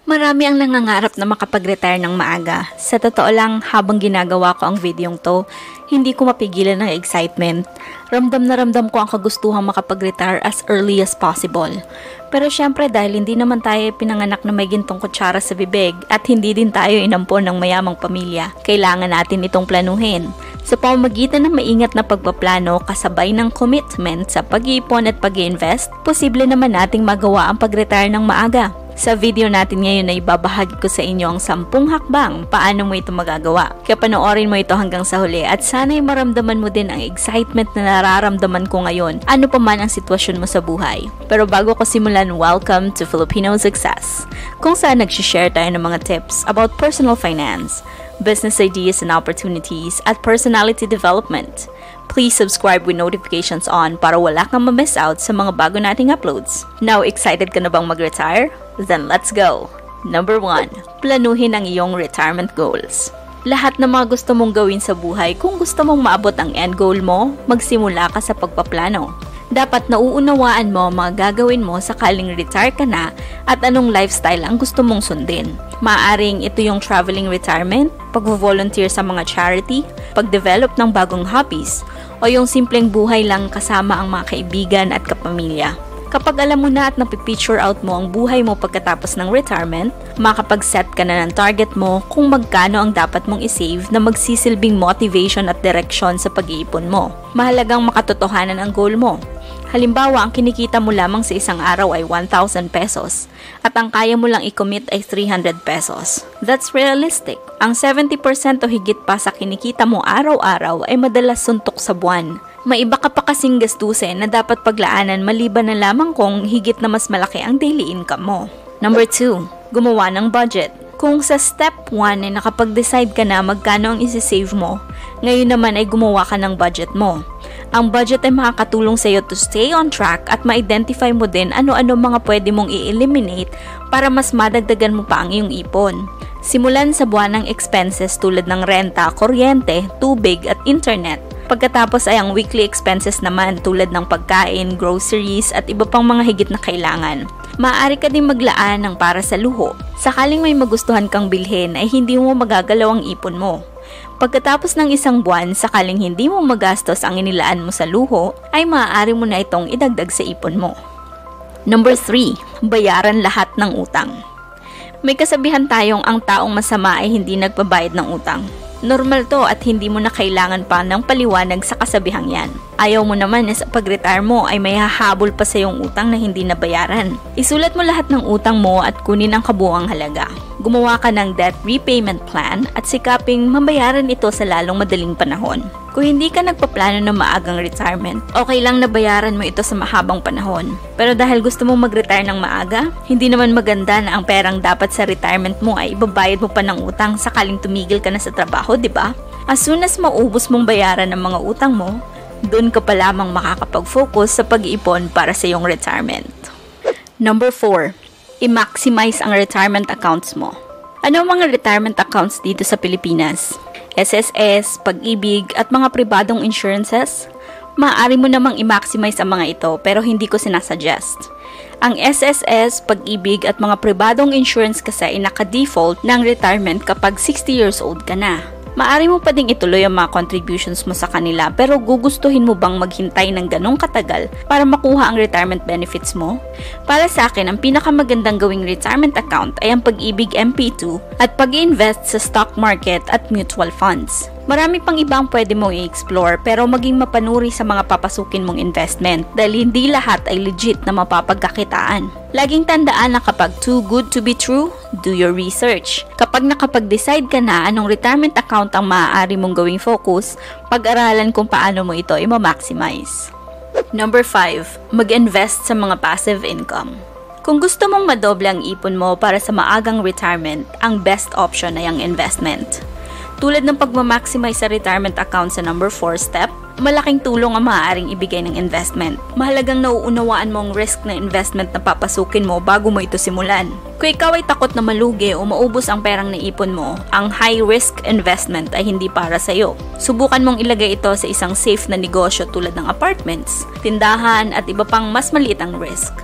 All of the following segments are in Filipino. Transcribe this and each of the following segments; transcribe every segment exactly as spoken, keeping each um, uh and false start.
Marami ang nangangarap na makapag-retire ng maaga. Sa totoo lang, habang ginagawa ko ang videong to, hindi ko mapigilan ng excitement. Ramdam na ramdam ko ang kagustuhang makapag-retire as early as possible. Pero syempre dahil hindi naman tayo pinanganak na may gintong kutsara sa bibig at hindi din tayo inampon ng mayamang pamilya, kailangan natin itong planuhin. Sa pamamagitan ng maingat na pagpaplano kasabay ng commitment sa pag-iipon at pag-invest, posible naman nating magawa ang pag-retire ng maaga. Sa video natin ngayon ay ibabahagi ko sa inyo ang sampung hakbang paano mo ito magagawa. Kaya panoorin mo ito hanggang sa huli at sana'y maramdaman mo din ang excitement na nararamdaman ko ngayon, ano pa man ang sitwasyon mo sa buhay. Pero bago ko simulan, welcome to Filipino Success, kung saan nagsishare tayo ng mga tips about personal finance, business ideas and opportunities, at personality development. Please subscribe with notifications on para wala kang ma-miss out sa mga bago nating uploads. Now, excited ka na bang mag-retire? Then let's go! Number one. Planuhin ang iyong retirement goals. Lahat ng mga gusto mong gawin sa buhay, kung gusto mong maabot ang end goal mo, magsimula ka sa pagpaplano. Dapat nauunawaan mo ang mga gagawin mo sakaling retire ka na at anong lifestyle ang gusto mong sundin. Maaring ito yung traveling retirement, pag-volunteer sa mga charity, pag-develop ng bagong hobbies, o yung simpleng buhay lang kasama ang mga kaibigan at kapamilya. Kapag alam mo na at napipicture out mo ang buhay mo pagkatapos ng retirement, makapag-set ka na ng target mo kung magkano ang dapat mong isave na magsisilbing motivation at direction sa pag-iipon mo. Mahalagang makatotohanan ang goal mo. Halimbawa, ang kinikita mo lamang sa isang araw ay one thousand pesos at ang kaya mo lang i-commit ay three hundred pesos. That's realistic. Ang seventy percent o higit pa sa kinikita mo araw-araw ay madalas suntok sa buwan. May iba ka pa kasing gastusin na dapat paglaanan maliban na lamang kung higit na mas malaki ang daily income mo. Number two. Gumawa ng budget. Kung sa step one ay nakapag-decide ka na magkano ang isi-save mo, ngayon naman ay gumawa ka ng budget mo. Ang budget ay makakatulong sa iyo to stay on track at ma-identify mo din ano-ano mga pwede mong i-eliminate para mas madagdagan mo pa ang iyong ipon. Simulan sa buwanang expenses tulad ng renta, kuryente, tubig at internet. Pagkatapos ay ang weekly expenses naman tulad ng pagkain, groceries at iba pang mga higit na kailangan. Maaari ka din maglaan ng para sa luho. Sakaling may magustuhan kang bilhin ay hindi mo magagalaw ang ipon mo. Pagkatapos ng isang buwan, sakaling hindi mo magastos ang inilaan mo sa luho, ay maaari mo na itong idagdag sa ipon mo. Number three. Bayaran lahat ng utang. May kasabihan tayong ang taong masama ay hindi nagbabayad ng utang. Normal to at hindi mo na kailangan pa ng paliwanag sa kasabihang yan. Ayaw mo naman na sa pag-retire mo ay may hahabol pa sa iyong utang na hindi nabayaran. Isulat mo lahat ng utang mo at kunin ang kabuuang halaga. Gumawa ka ng debt repayment plan at sikaping mabayaran ito sa lalong madaling panahon. Kung hindi ka nagpaplano ng maagang retirement, okay lang na bayaran mo ito sa mahabang panahon. Pero dahil gusto mong mag-retire ng maaga, hindi naman maganda na ang perang dapat sa retirement mo ay ibabayad mo pa ng utang sakaling tumigil ka na sa trabaho, di ba? As soon as maubos mong bayaran ng mga utang mo, doon ka pa lamang makakapag-focus sa pag-iipon para sa iyong retirement. Number four. I-maximize ang retirement accounts mo. Ano ang mga retirement accounts dito sa Pilipinas? S S S, Pag-ibig, at mga pribadong insurances? Maaari mo namang i-maximize ang mga ito pero hindi ko sinasuggest. Ang S S S, Pag-ibig at mga pribadong insurance kasi ay naka-default ng retirement kapag sixty years old ka na. Maaari mo pa ding ituloy ang mga contributions mo sa kanila pero gugustuhin mo bang maghintay ng ganong katagal para makuha ang retirement benefits mo? Para sa akin, ang pinakamagandang gawing retirement account ay ang Pag-ibig M P two at pag-invest sa stock market at mutual funds. Marami pang ibang pwede mong i-explore pero maging mapanuri sa mga papasukin mong investment dahil hindi lahat ay legit na mapapagkakitaan. Laging tandaan na kapag too good to be true, do your research. Kapag nakapag-decide ka na anong retirement account ang maaari mong gawing focus, pag-aralan kung paano mo ito i-maximize. Number five. Mag-invest sa mga passive income. Kung gusto mong madoble ang ipon mo para sa maagang retirement, ang best option ay ang investment. Tulad ng pagmamaximize sa retirement account sa number four step, malaking tulong ang maaaring ibigay ng investment. Mahalagang nauunawaan mo ang risk na investment na papasukin mo bago mo ito simulan. Kung ikaw ay takot na malugi o maubos ang perang naipon mo, ang high-risk investment ay hindi para sa iyo. Subukan mong ilagay ito sa isang safe na negosyo tulad ng apartments, tindahan at iba pang mas maliit ang risk.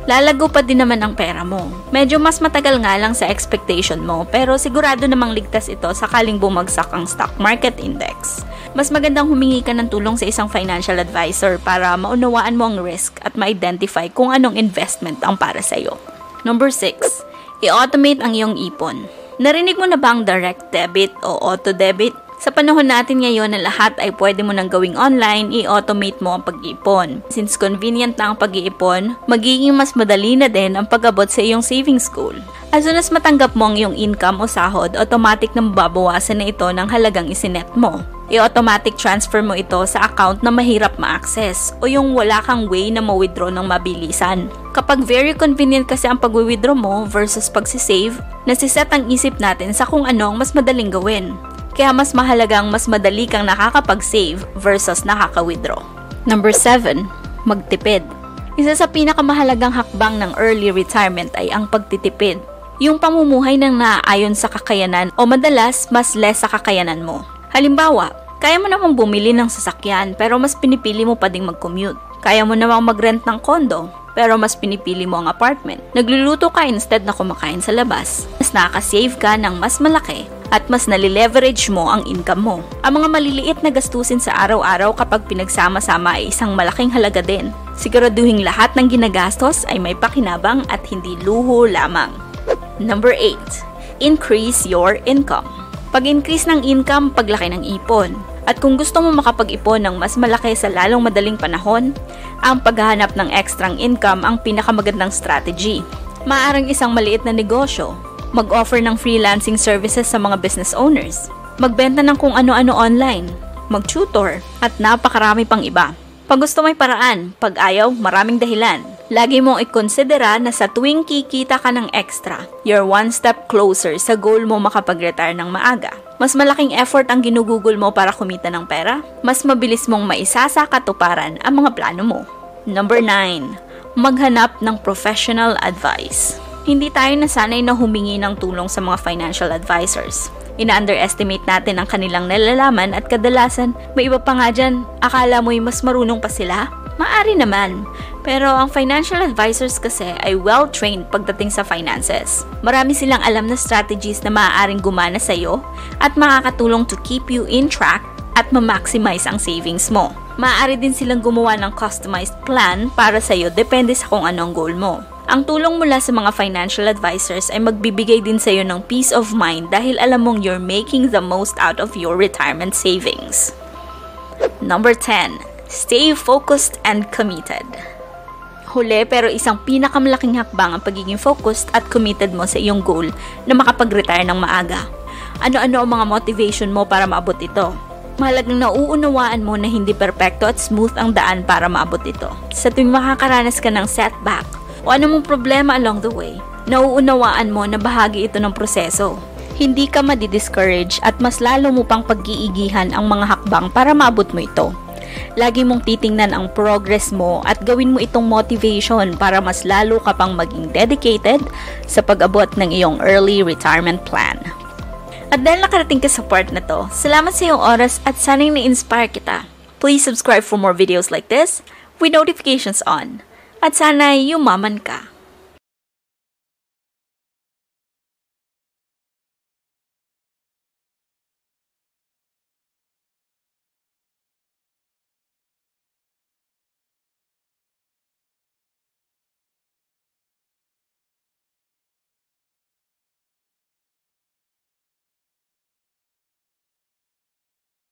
Lalago pa din naman ang pera mo. Medyo mas matagal nga lang sa expectation mo, pero sigurado namang ligtas ito sakaling bumagsak ang stock market index. Mas magandang humingi ka ng tulong sa isang financial advisor para maunawaan mo ang risk at ma-identify kung anong investment ang para sa'yo. Number six. I-automate ang iyong ipon. Narinig mo na ba ang direct debit o auto-debit? Sa panahon natin ngayon na lahat ay pwede mo nang gawing online, i-automate mo ang pag-iipon. Since convenient na ang pag-iipon, magiging mas madali na din ang pag-abot sa iyong savings goal. As soon as matanggap mo ang iyong income o sahod, automatic na mababawasan na ito ng halagang isinet mo. I-automatic transfer mo ito sa account na mahirap ma-access o yung wala kang way na ma-withdraw ng mabilisan. Kapag very convenient kasi ang pag-withdraw mo versus pag-save, nasiset ang isip natin sa kung ano ang mas madaling gawin. Kaya mas mahalagang mas madali kang nakakapag-save versus nakaka-withdraw. Number seven. Magtipid. Isa sa pinakamahalagang hakbang ng early retirement ay ang pagtitipid. Yung pamumuhay ng naaayon sa kakayanan o madalas mas less sa kakayanan mo. Halimbawa, kaya mo namang bumili ng sasakyan pero mas pinipili mo pa ding mag-commute. Kaya mo namang mag-rent ng condo pero mas pinipili mo ang apartment. Nagluluto ka instead na kumakain sa labas. Mas nakaka-save ka ng mas malaki at mas nalileverage mo ang income mo. Ang mga maliliit na gastusin sa araw-araw kapag pinagsama-sama ay isang malaking halaga din. Siguraduhing lahat ng ginagastos ay may pakinabang at hindi luho lamang. Number eight. Increase your income. Pag-increase ng income, paglaki ng ipon. At kung gusto mo makapag-ipon ng mas malaki sa lalong madaling panahon, ang paghahanap ng extrang income ang pinakamagandang strategy. Maaaring isang maliit na negosyo, mag-offer ng freelancing services sa mga business owners, magbenta ng kung ano-ano online, mag-tutor, at napakarami pang iba. Pag gusto may paraan, pag ayaw, maraming dahilan. Lagi mong ikonsidera na sa tuwing kikita ka ng extra, you're one step closer sa goal mo makapag-retire ng maaga. Mas malaking effort ang ginugugol mo para kumita ng pera, mas mabilis mong maisasa katuparan ang mga plano mo. Number nine. Maghanap ng professional advice. Hindi tayo nasanay na humingi ng tulong sa mga financial advisors. Ina-underestimate natin ang kanilang nalalaman at kadalasan, may iba pa nga dyan, akala mo'y mas marunong pa sila? Maari naman. Pero ang financial advisors kasi ay well-trained pagdating sa finances. Marami silang alam na strategies na maaaring gumana sa'yo at makakatulong to keep you in track at ma-maximize ang savings mo. Maaari din silang gumawa ng customized plan para sa'yo depende sa kung anong goal mo. Ang tulong mula sa mga financial advisors ay magbibigay din sa'yo ng peace of mind dahil alam mong you're making the most out of your retirement savings. Number ten. Stay focused and committed. Huli pero isang pinakamalaking hakbang ang pagiging focused at committed mo sa iyong goal na makapag-retire ng maaga. Ano-ano ang mga motivation mo para maabot ito? Mahalagang nauunawaan mo na hindi perpekto at smooth ang daan para maabot ito. Sa tuwing makakaranas ka ng setback o anumang problema along the way, nauunawaan mo na bahagi ito ng proseso. Hindi ka madi-discourage at mas lalo mo pang pag-iigihan ang mga hakbang para maabot mo ito. Lagi mong titingnan ang progress mo at gawin mo itong motivation para mas lalo ka pang maging dedicated sa pag-abot ng iyong early retirement plan. At dahil nakarating ka sa part na to, salamat sa iyong oras at sana'y na-inspire kita. Please subscribe for more videos like this with notifications on. At sana'y yumaman ka.